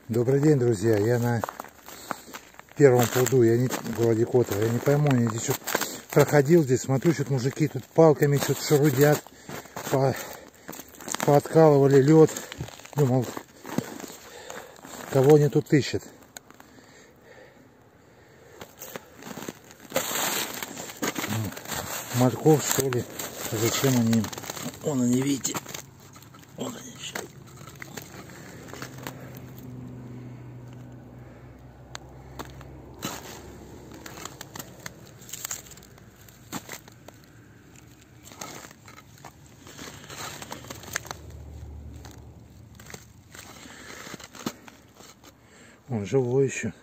Добрый день, друзья. Я на первом пруду, я не в городе Котово, я не пойму, я здесь что-то проходил здесь, смотрю, что-то мужики тут палками что-то шарудят, пооткалывали лед. Думал, кого они тут ищут. Морков, что ли? Зачем они им? Вон они, видите? Вон они еще. Он живой еще.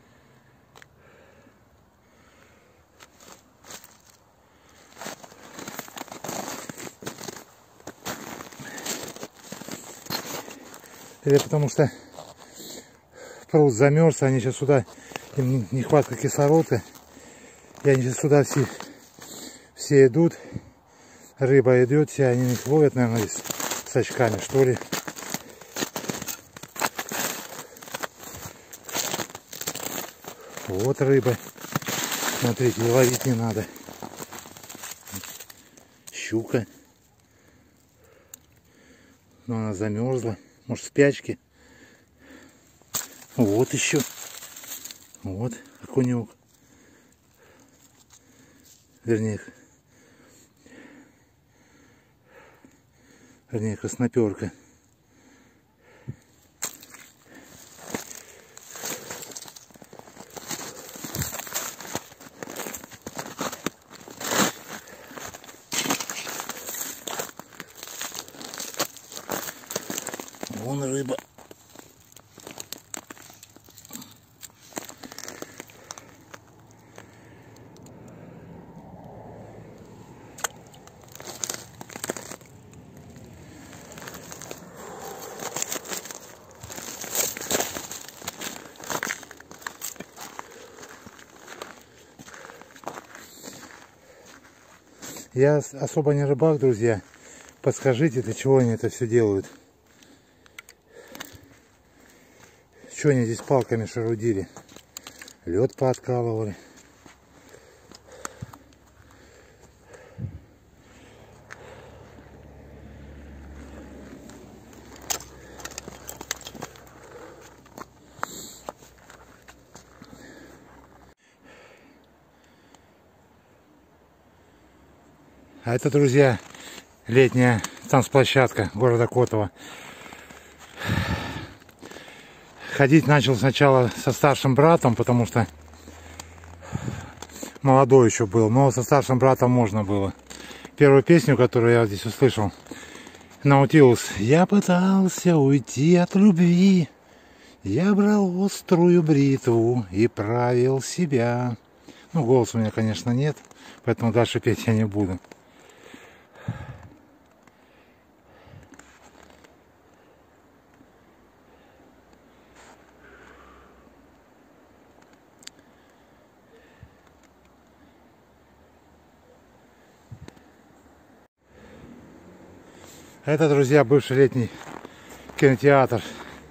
Это потому что пруд замерз, они сейчас сюда, им нехватка кислорода, и они сейчас сюда все идут, рыба идет, все они их ловят, наверное, с очками, что ли. Вот рыба. Смотрите, ловить не надо. Щука. Но она замерзла. Может, в спячке. Вот еще. Вот окунек. Вернее, красноперка. Вон рыба. Я особо не рыбак, друзья. Подскажите, для чего они это все делают? Что они здесь палками шарудили? Лед пооткалывали. А это, друзья, летняя танцплощадка города Котово. Ходить начал сначала со старшим братом, потому что молодой еще был, но со старшим братом можно было. Первую песню, которую я здесь услышал, Наутилус. Я пытался уйти от любви, я брал острую бритву и правил себя. Ну, голоса у меня, конечно, нет, поэтому дальше петь я не буду. Это, друзья, бывший летний кинотеатр.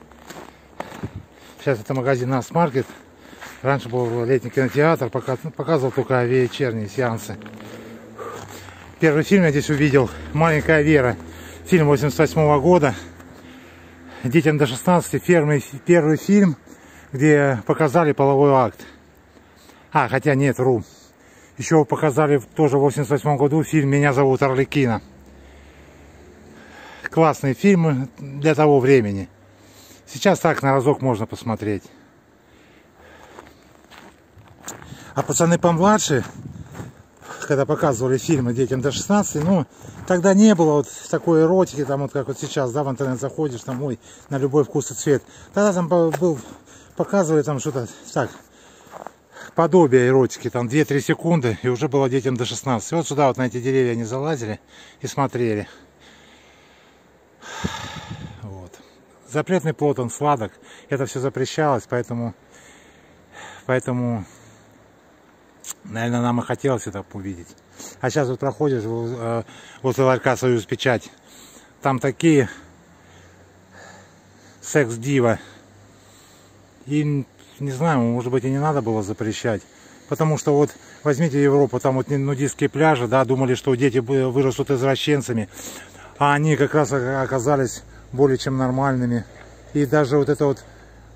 Сейчас это магазин Нацмаркет. Раньше был летний кинотеатр, показывал только вечерние сеансы. Первый фильм я здесь увидел «Маленькая Вера». Фильм 88-го года. Детям до 16. Первый фильм, где показали половой акт. Хотя нет, вру. Еще показали тоже в 88 году фильм «Меня зовут Арлекино». Классные фильмы для того времени. Сейчас так на разок можно посмотреть. А пацаны помладше, когда показывали фильмы детям до 16, ну, тогда не было вот такой эротики, там вот как вот сейчас, да, в интернет заходишь, там, ой, на любой вкус и цвет. Тогда там показывали там что-то так, подобие эротики, там 2-3 секунды, и уже было детям до 16. И вот сюда вот на эти деревья они залазили и смотрели. Вот. Запретный плод, он сладок. Это все запрещалось, поэтому, наверное, нам и хотелось это увидеть. А сейчас вот проходишь возле ларька «Союз Печать». Там такие секс-дива И не знаю, может быть, и не надо было запрещать. Потому что вот возьмите Европу, там вот нудистские пляжи, да, думали, что дети вырастут извращенцами, а они как раз оказались более чем нормальными. И даже вот это вот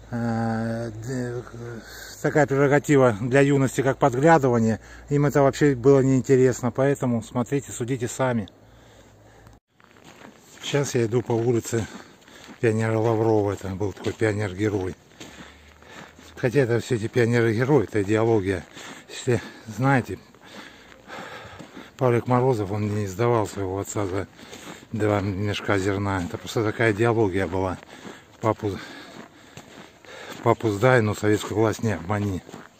такая прерогатива для юности, как подглядывание, им это вообще было неинтересно. Поэтому смотрите, судите сами. Сейчас я иду по улице Пионера Лаврова. Это был такой пионер-герой. Хотя это все эти пионеры-герои, это идеология. Если знаете, Павлик Морозов, он не издавал своего отца за 2 мешка зерна. Это просто такая идеология была. Папу сдай, но советскую власть не обмани.